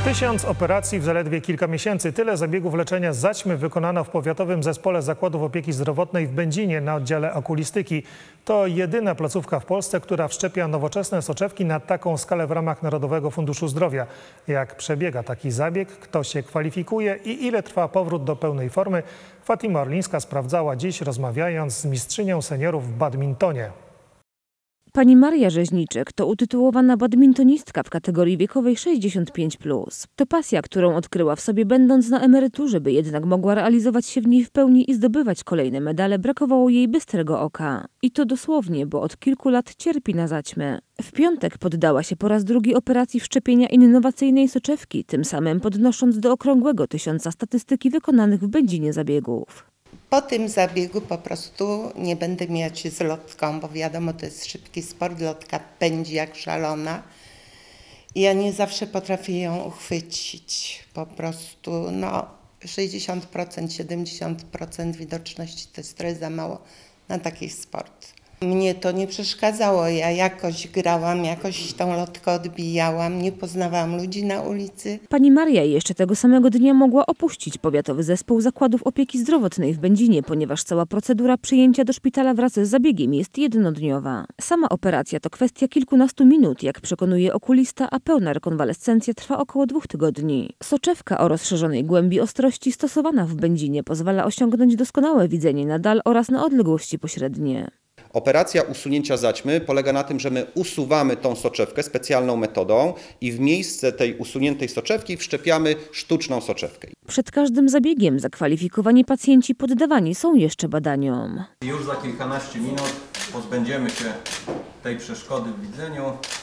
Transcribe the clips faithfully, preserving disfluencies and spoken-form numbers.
Tysiąc operacji w zaledwie kilka miesięcy. Tyle zabiegów leczenia zaćmy wykonano w Powiatowym Zespole Zakładów Opieki Zdrowotnej w Będzinie na oddziale okulistyki. To jedyna placówka w Polsce, która wszczepia nowoczesne soczewki na taką skalę w ramach Narodowego Funduszu Zdrowia. Jak przebiega taki zabieg, kto się kwalifikuje i ile trwa powrót do pełnej formy, Fatima Orlińska sprawdzała dziś, rozmawiając z mistrzynią seniorów w badmintonie. Pani Maria Rzeźniczek to utytułowana badmintonistka w kategorii wiekowej sześćdziesiąt pięć plus. To pasja, którą odkryła w sobie będąc na emeryturze, by jednak mogła realizować się w niej w pełni i zdobywać kolejne medale, brakowało jej bystrego oka. I to dosłownie, bo od kilku lat cierpi na zaćmę. W piątek poddała się po raz drugi operacji wszczepienia innowacyjnej soczewki, tym samym podnosząc do okrągłego tysiąca statystyki wykonanych w Będzinie zabiegów. Po tym zabiegu po prostu nie będę mieć się z lotką, bo wiadomo, to jest szybki sport, lotka pędzi jak szalona. I ja nie zawsze potrafię ją uchwycić. Po prostu no sześćdziesiąt procent, siedemdziesiąt procent widoczności to jest trochę za mało na taki sport. Mnie to nie przeszkadzało, ja jakoś grałam, jakoś tą lotkę odbijałam, nie poznawałam ludzi na ulicy. Pani Maria jeszcze tego samego dnia mogła opuścić Powiatowy Zespół Zakładów Opieki Zdrowotnej w Będzinie, ponieważ cała procedura przyjęcia do szpitala wraz z zabiegiem jest jednodniowa. Sama operacja to kwestia kilkunastu minut, jak przekonuje okulista, a pełna rekonwalescencja trwa około dwóch tygodni. Soczewka o rozszerzonej głębi ostrości stosowana w Będzinie pozwala osiągnąć doskonałe widzenie na dal oraz na odległości pośrednie. Operacja usunięcia zaćmy polega na tym, że my usuwamy tą soczewkę specjalną metodą i w miejsce tej usuniętej soczewki wszczepiamy sztuczną soczewkę. Przed każdym zabiegiem zakwalifikowani pacjenci poddawani są jeszcze badaniom. Już za kilkanaście minut pozbędziemy się tej przeszkody w widzeniu.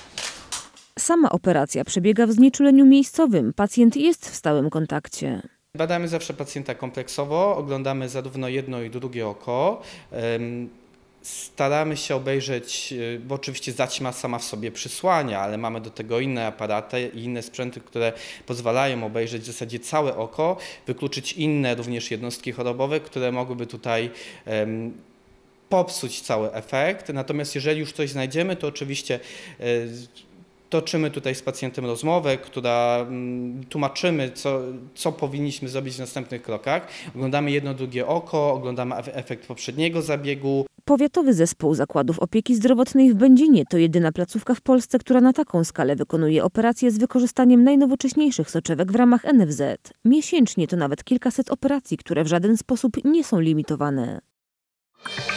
Sama operacja przebiega w znieczuleniu miejscowym. Pacjent jest w stałym kontakcie. Badamy zawsze pacjenta kompleksowo, oglądamy zarówno jedno i drugie oko. Staramy się obejrzeć, bo oczywiście zaćma sama w sobie przysłania, ale mamy do tego inne aparaty i inne sprzęty, które pozwalają obejrzeć w zasadzie całe oko, wykluczyć inne również jednostki chorobowe, które mogłyby tutaj um, popsuć cały efekt. Natomiast jeżeli już coś znajdziemy, to oczywiście um, toczymy tutaj z pacjentem rozmowę, która tłumaczymy, co, co powinniśmy zrobić w następnych krokach. Oglądamy jedno, drugie oko, oglądamy efekt poprzedniego zabiegu. Powiatowy Zespół Zakładów Opieki Zdrowotnej w Będzinie to jedyna placówka w Polsce, która na taką skalę wykonuje operacje z wykorzystaniem najnowocześniejszych soczewek w ramach N F Z. Miesięcznie to nawet kilkaset operacji, które w żaden sposób nie są limitowane.